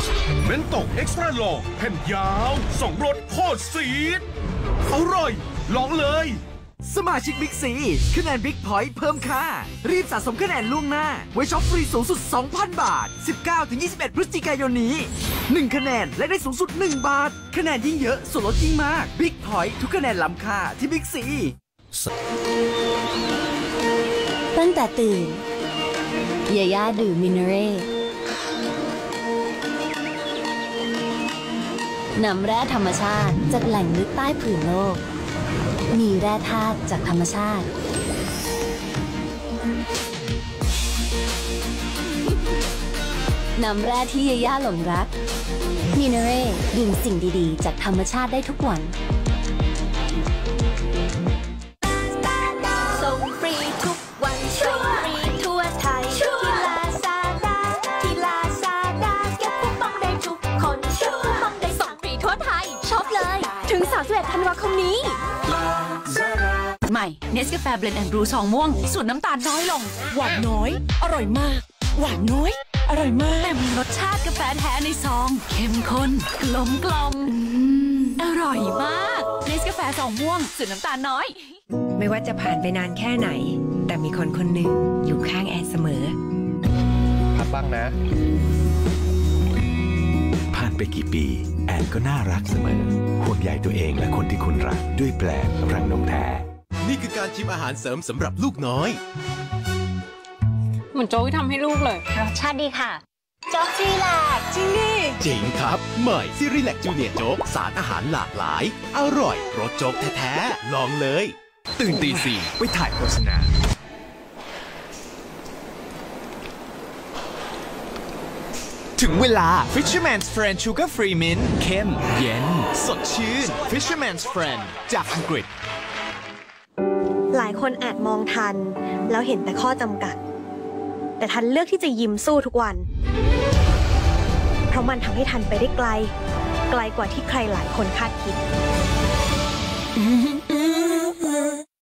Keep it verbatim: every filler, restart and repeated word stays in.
เมนโต้เอ็กซ์ตร้าลองแผ่นยาวสองรสโคตรซีดอร่อยลองเลยสมาชิกบิ๊กซีคะแนนบิ๊กพอยต์เพิ่มค่ารีบสะสมคะแนนล่วงหน้าไว้ช็อปฟรีสูงสุด สองพัน บาท สิบเก้าถึงยี่สิบเอ็ด พฤศจิกายนนี้หนึ่งคะแนนและได้สูงสุดหนึ่งบาทคะแนนยิ่งเยอะส่วนลดยิ่งมากบิ๊กพอยต์ทุกคะแนนล้ำค่าที่บิ๊กซีตั้งแต่ตื่นยาย่าดื่มมิเนเร่น้ำแร่ธรรมชาติจากแหล่งลึกใต้ผืนโลกมีแร่ธาตุจากธรรมชาติน้ำแร่ที่ยาย่าหลงรักมิเนเร่ดื่มสิ่งดีๆจากธรรมชาติได้ทุกวันส่งฟรีทุกวันส่งฟรีทั่วไทยที่ลาซาด้าที่ลาซาด้าเก็บคูปองได้ทุกคนเก็บคูปองได้ส่งฟรีทั่วไทยช็อปเลยถึงสามสิบเอ็ดธันวาคมนี้ใหม่เนสกาแฟเบลนด์แอนด์บรูซองม่วงสูตรน้ำตาลน้อยลงหวานน้อยอร่อยมากหวานน้อยอร่อยมากแต่มีรสชาติกาแฟแท้ในซองเข้มข้นกลมกล่อมอร่อยมากเนสกาแฟซองม่วงสูตรน้ำตาลน้อยไม่ว่าจะผ่านไปนานแค่ไหนแต่มีคนคนหนึ่งอยู่ข้างแอนเสมอพักบ้างนะผ่านไปกี่ปีแอนก็น่ารักเสมอห่วงใยตัวเองและคนที่คุณรักด้วยแปลงรังนมแท้นี่คือการชิมอาหารเสริมสำหรับลูกน้อยเหมือนโจ๊กที่ทำให้ลูกเลยรสชาติดีค่ะโจ๊กซีแลกจริงดิจริงครับใหม่ซีรีแลกจูเนียร์โจ๊กสารอาหารหลากหลายอร่อยรสโจ๊กแท้ๆลองเลยตื่นตีสี่ไปถ่ายโฆษณาถึงเวลา Fisherman's Friend Sugar Free Mint เข้มเย็นสดชื่น Fisherman's Friend จากอังกฤษหลายคนอาจมองทันแล้วเห็นแต่ข้อจำกัดแต่ทันเลือกที่จะยิ้มสู้ทุกวันเพราะมันทำให้ทันไปได้ไกลไกลกว่าที่ใครหลายคนคาดคิด